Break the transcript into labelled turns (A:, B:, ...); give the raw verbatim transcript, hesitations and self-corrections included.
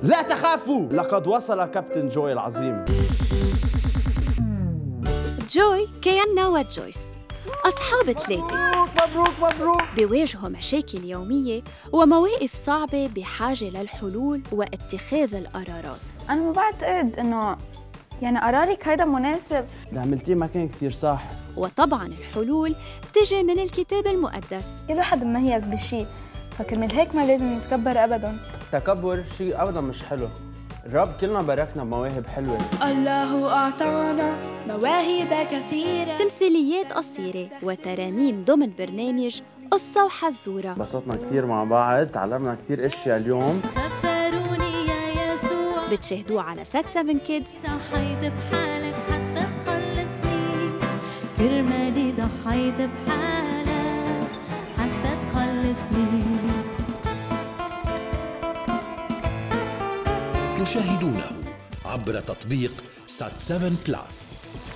A: لا تخافوا، لقد وصل كابتن جوي العظيم.
B: جوي، كيانا وجويس أصحاب ثلاثة.
A: مبروك مبروك مبروك.
B: بيواجهوا مشاكل يومية ومواقف صعبة بحاجة للحلول واتخاذ القرارات.
C: أنا ما بعتقد إنه يعني قرارك هيدا مناسب.
A: اللي عملتيه ما كان كتير صح.
B: وطبعاً الحلول بتجي من الكتاب المقدس.
C: كل واحد مميز بشيء، فكرمال هيك ما لازم نتكبر أبداً.
A: تكبر شيء أبداً مش حلو. الرب كلنا باركنا بمواهب حلوة.
C: الله أعطانا مواهب كثيرة.
B: تمثيليات قصيرة وترانيم ضمن برنامج قصة وحزورة.
A: انبسطنا كتير مع بعض، تعلمنا كتير اشياء اليوم.
B: خبروني يا يسوع. بتشاهدوه على سات سفن كيدز. ضحيت بحالك حتى تخلصني، كرمالي ضحيت بحالك حتى تخلصني.
D: تشاهدونه عبر تطبيق سات سفن بلس.